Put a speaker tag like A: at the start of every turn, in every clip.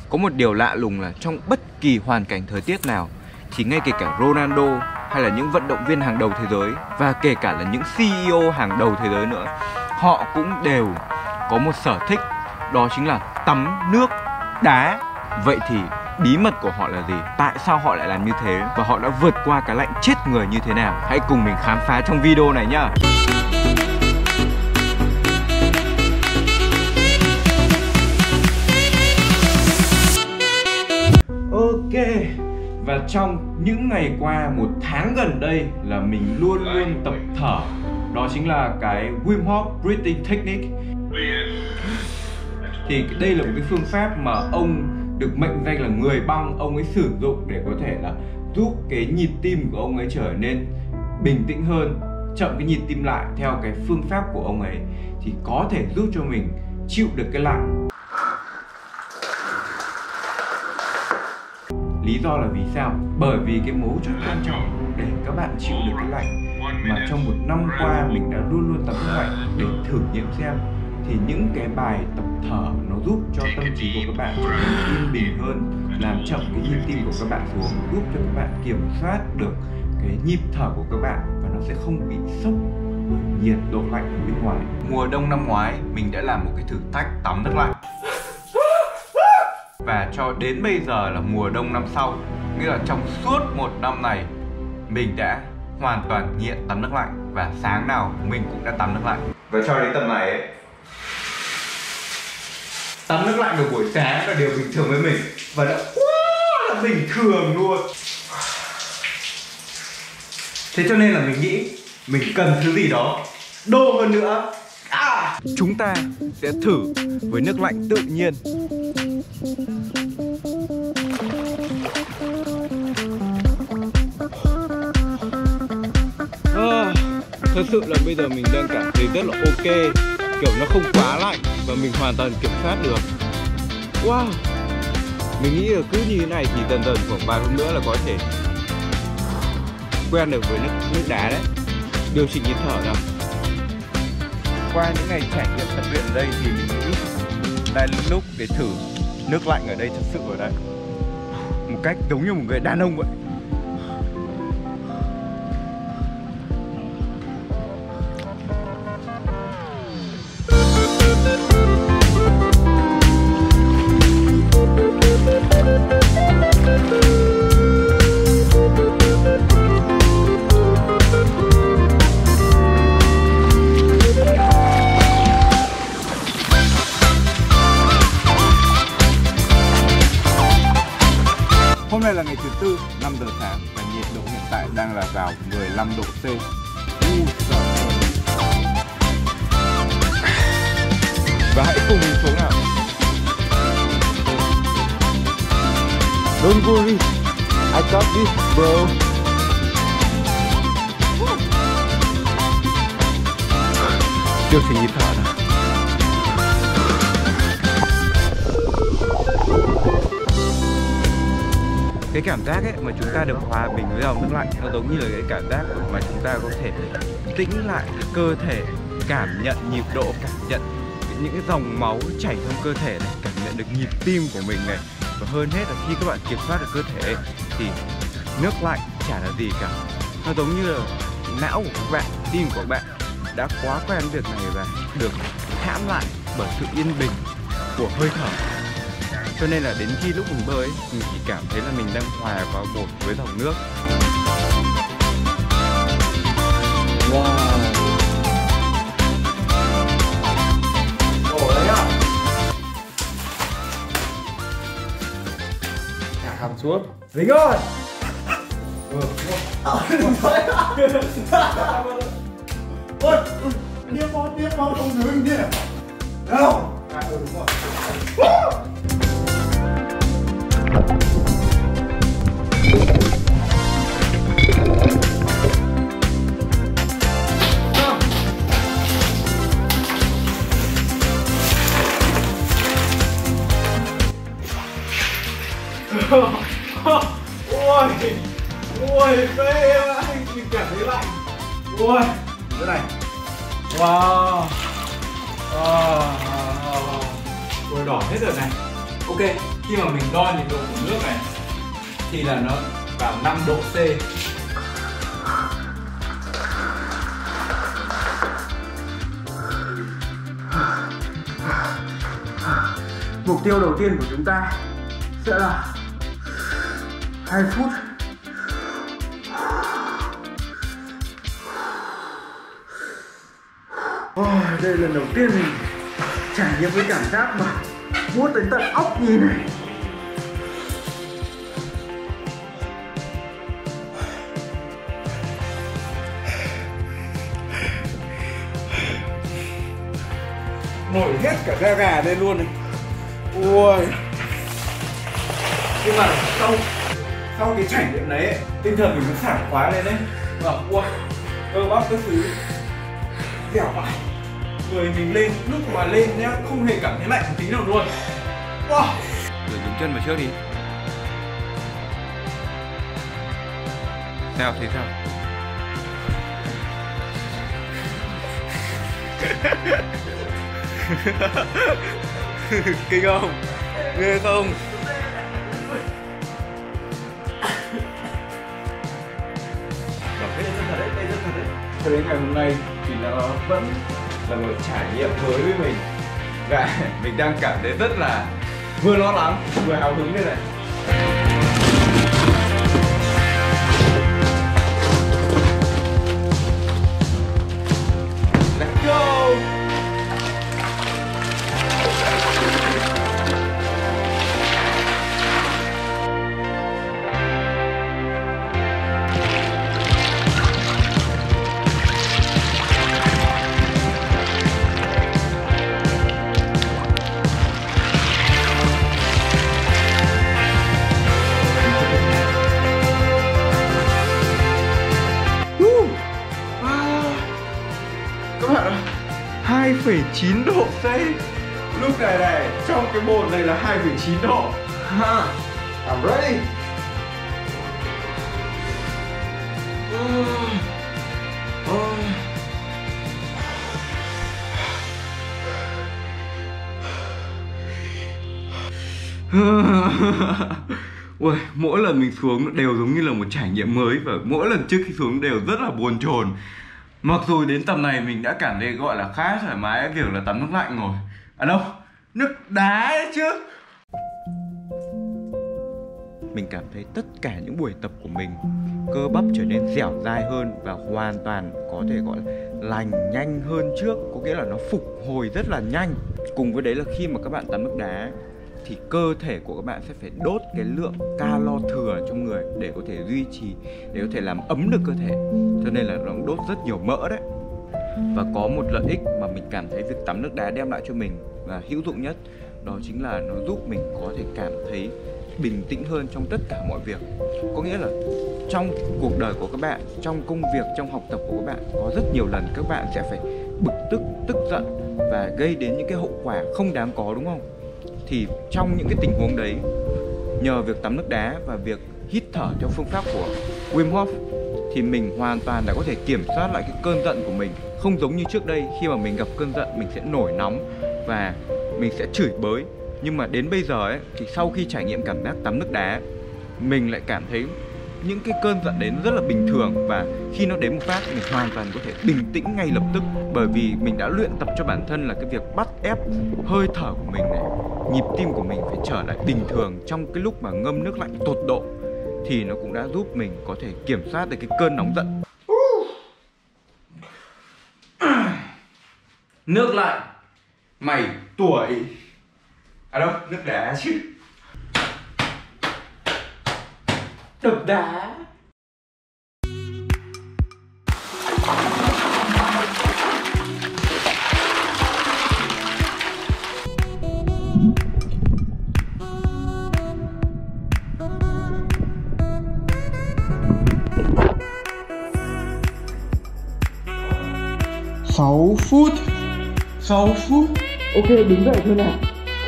A: Có một điều lạ lùng là trong bất kỳ hoàn cảnh thời tiết nào thì ngay kể cả Ronaldo hay là những vận động viên hàng đầu thế giới và kể cả là những CEO hàng đầu thế giới nữa, họ cũng đều có một sở thích, đó chính là tắm nước đá. Vậy thì bí mật của họ là gì? Tại sao họ lại làm như thế? Và họ đã vượt qua cái lạnh chết người như thế nào? Hãy cùng mình khám phá trong video này nhá. Ok, và trong những ngày qua, một tháng gần đây là mình luôn luôn tập thở. Đó chính là cái Wim Hof Breathing Technique. Thì đây là một cái phương pháp mà ông được mệnh danh là người băng. Ông ấy sử dụng để có thể là giúp cái nhịp tim của ông ấy trở nên bình tĩnh hơn, chậm cái nhịp tim lại theo cái phương pháp của ông ấy, thì có thể giúp cho mình chịu được cái lạnh. Lý do là vì sao? Bởi vì cái mấu chốt quan trọng để các bạn chịu được cái lạnh mà trong một năm qua mình đã luôn luôn tập lạnh để thử nghiệm xem, thì những cái bài tập thở nó giúp cho tâm trí của các bạn trở nên yên bình hơn, làm chậm cái nhịp tim của các bạn xuống, giúp cho các bạn kiểm soát được cái nhịp thở của các bạn và nó sẽ không bị sốc bởi nhiệt độ lạnh ở bên ngoài. Mùa đông năm ngoái mình đã làm một cái thử thách tắm nước lạnh, và cho đến bây giờ là mùa đông năm sau, nghĩa là trong suốt một năm này mình đã hoàn toàn nghiện tắm nước lạnh, và sáng nào mình cũng đã tắm nước lạnh. Và cho đến tầm này ấy, tắm nước lạnh vào buổi sáng là điều bình thường với mình, và đã quá là bình thường luôn. Thế cho nên là mình nghĩ mình cần thứ gì đó đô hơn nữa. Chúng ta sẽ thử với nước lạnh tự nhiên. Thật sự là bây giờ mình đang cảm thấy rất là ok, kiểu nó không quá lạnh và mình hoàn toàn kiểm soát được. Wow, mình nghĩ là cứ như thế này thì dần dần khoảng vài hôm nữa là có thể quen được với nước đá đấy. Điều chỉnh nhịp thở nào. Qua những ngày trải nghiệm tập luyện ở đây thì mình nghĩ đây là lúc để thử nước lạnh ở đây thật sự ở đây, một cách giống như một người đàn ông vậy. Hôm nay là ngày thứ tư, 5 giờ sáng và nhiệt độ hiện tại đang là vào 15 độ C. Và hãy cùng mình xuống nào. Don't worry, I got this, bro. Điều chỉnh nhịp thở nào. Cái cảm giác ấy mà chúng ta được hòa bình với dòng nước lạnh, nó giống như là cái cảm giác mà chúng ta có thể tĩnh lại cái cơ thể, cảm nhận nhịp độ, cảm nhận những cái dòng máu chảy trong cơ thể này, cảm nhận được nhịp tim của mình này. Và hơn hết là khi các bạn kiểm soát được cơ thể thì nước lạnh chả là gì cả. Nó giống như là não của các bạn, tim của các bạn đã quá quen việc này và được hãm lại bởi sự yên bình của hơi thở. Cho nên là đến khi lúc mình bơi ấy, mình chỉ cảm thấy là mình đang hòa vào một với dòng nước. Wow. Ồ đấy à. Thả hàm xuống. Dính rồi. Ôi, tiếp bao trong dưới mình đi. Đâu? Đúng rồi. Ôi phê anh, mình cảm thấy lạnh. Ôi thế này. Wow. Ôi đỏ hết rồi này. Ok, khi mà mình đo nhiệt độ của nước này thì là nó vào 5 độ C. Mục tiêu đầu tiên của chúng ta sẽ là 2 phút. Đây là lần đầu tiên mình trải nghiệm với cảm giác mà buốt đến tận óc như này. Nổi hết cả da gà lên luôn này. Ui. Nhưng mà sau cái trải nghiệm đấy ấy, tinh thần mình nó sảng khoái lên đấy. Và ui, cơ bắp các thứ dẻo vãi. Người mình lên, lúc mà lên nhá, không hề cảm thấy lạnh một tí nào luôn. Wow. Rồi đứng chân vào trước đi. Sao, thấy sao? Kinh không? Ghê không? Cho đến ngày hôm nay thì nó vẫn là một trải nghiệm mới với mình. Và mình đang cảm thấy rất là vừa lo lắng, vừa hào hứng đây này. Let's go! Các bạn ơi, 2,9 độ C. Lúc này trong cái bồn này là 2,9 độ. I'm ready. Ui, mỗi lần mình xuống đều giống như là một trải nghiệm mới. Và mỗi lần trước khi xuống đều rất là bồn chồn. Mặc dù đến tầm này mình đã cảm thấy gọi là khá thoải mái cái việc là tắm nước lạnh rồi. À đâu, nước đá đấy chứ. Mình cảm thấy tất cả những buổi tập của mình, cơ bắp trở nên dẻo dai hơn và hoàn toàn có thể gọi là lành nhanh hơn trước. Có nghĩa là nó phục hồi rất là nhanh. Cùng với đấy là khi mà các bạn tắm nước đá thì cơ thể của các bạn sẽ phải đốt cái lượng calo thừa trong người để có thể duy trì, để có thể làm ấm được cơ thể. Cho nên là nó đốt rất nhiều mỡ đấy. Và có một lợi ích mà mình cảm thấy việc tắm nước đá đem lại cho mình và hữu dụng nhất, đó chính là nó giúp mình có thể cảm thấy bình tĩnh hơn trong tất cả mọi việc. Có nghĩa là trong cuộc đời của các bạn, trong công việc, trong học tập của các bạn, có rất nhiều lần các bạn sẽ phải bực tức, tức giận và gây đến những cái hậu quả không đáng có, đúng không? Thì trong những cái tình huống đấy, nhờ việc tắm nước đá và việc hít thở theo phương pháp của Wim Hof thì mình hoàn toàn đã có thể kiểm soát lại cái cơn giận của mình. Không giống như trước đây, khi mà mình gặp cơn giận mình sẽ nổi nóng và mình sẽ chửi bới. Nhưng mà đến bây giờ ấy, thì sau khi trải nghiệm cảm giác tắm nước đá, mình lại cảm thấy những cái cơn giận đến rất là bình thường. Và khi nó đến một phát, mình hoàn toàn có thể bình tĩnh ngay lập tức. Bởi vì mình đã luyện tập cho bản thân là cái việc bắt ép hơi thở của mình này, nhịp tim của mình phải trở lại bình thường trong cái lúc mà ngâm nước lạnh tột độ. Thì nó cũng đã giúp mình có thể kiểm soát được cái cơn nóng giận. Nước lạnh, mày tuổi. À đâu, nước đá chứ. Đập đá. Sáu phút. Ok, đứng dậy thôi nào.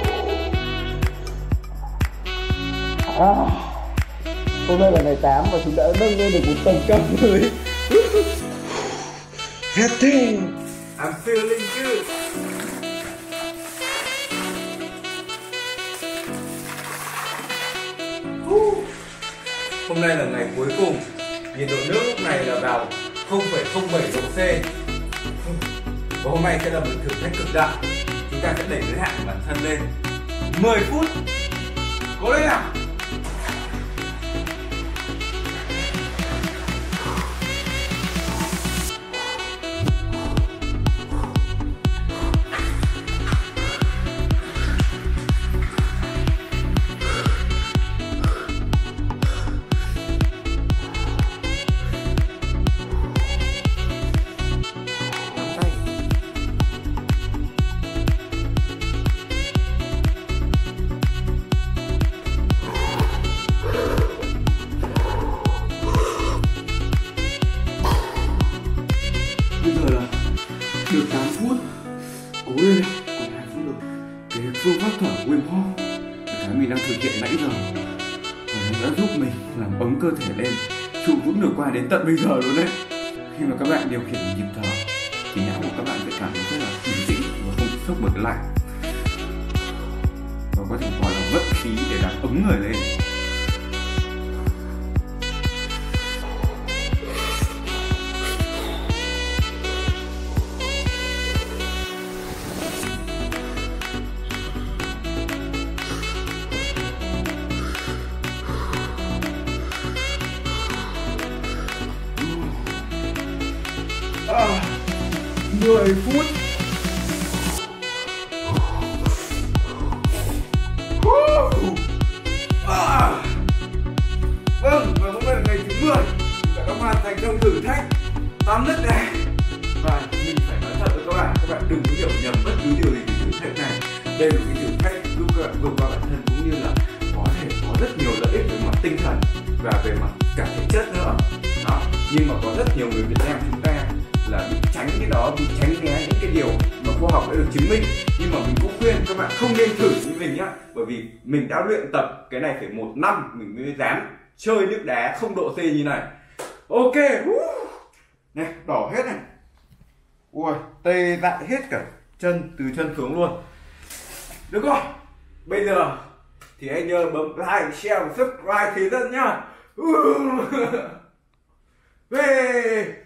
A: Hôm nay là ngày 8 và chúng đã nâng lên được một tầm cao mới. Getting, I'm feeling good. Hôm nay là ngày cuối cùng. Nhiệt độ nước lúc này là vào 0,07 độ C. Và hôm nay sẽ là một thử thách cực đại. Chúng ta sẽ đẩy giới hạn của bản thân lên 10 phút. Cố lên nào.
B: Bây giờ là được 8 phút. Cố lên nào, còn 2 phút nữa. Cái phương pháp thở Wim Hof cái mình đang thực hiện nãy giờ nó đã giúp mình làm ấm cơ thể lên, trụ vững được qua đến tận bây giờ luôn đấy. Khi mà các bạn điều khiển nhịp thở thì não của các bạn sẽ cảm thấy rất là bình tĩnh và không bị sốc bởi cái lạnh, và có thể gọi là vận khí để làm ấm người lên. À, 10 phút. Vâng, và hôm nay là ngày thứ 10. Chúng ta đã hoàn thành trong thử thách tắm đất này. Và mình phải nói thật với các bạn đừng có hiểu nhầm bất cứ điều gì về thử thách này. Đây là cái thử thách giúp các bạn vượt qua bản thân, cũng như là có thể có rất nhiều lợi ích về mặt tinh thần và về mặt cả thể chất nữa. Đó. Nhưng mà có rất nhiều người Việt Nam chúng ta là bị tránh cái đó, bị tránh né những cái điều mà khoa học đã được chứng minh. Nhưng mà mình cũng khuyên các bạn không nên thử như mình nhá, bởi vì mình đã luyện tập cái này phải 1 năm mình mới dám chơi nước đá 0 độ C như này. Ok, này đỏ hết này, ui tê dại hết cả chân, từ chân xuống luôn. Được rồi, bây giờ thì hãy nhớ bấm like, share và subscribe Thế Dân nhá. Về